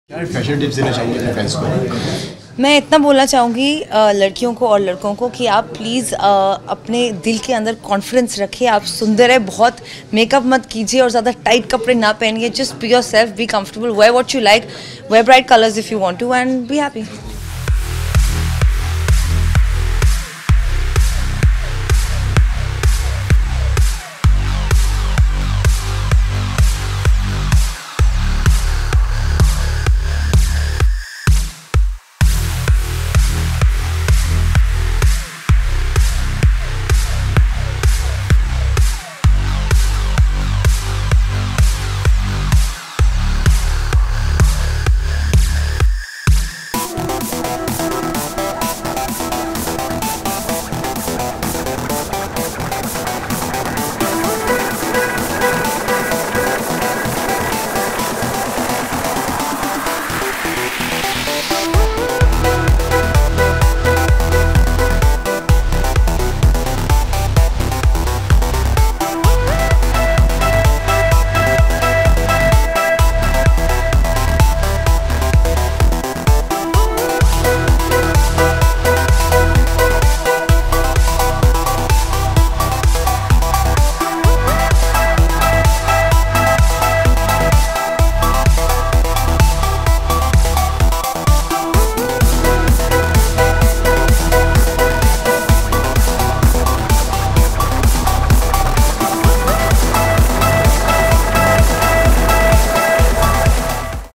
क्या fashion tips देना चाहेंगे अपने फ्रेंड्स को? मैं इतना बोलना चाहूँगी लड़कियों को और लड़कों को कि आप प्लीज़ अपने दिल के अंदर कॉन्फिडेंस रखिए। आप सुंदर है, बहुत मेकअप मत कीजिए और ज़्यादा टाइट कपड़े ना पहनिए। Just be yourself, be comfortable, wear what you like, wear bright colours if you want to and be happy.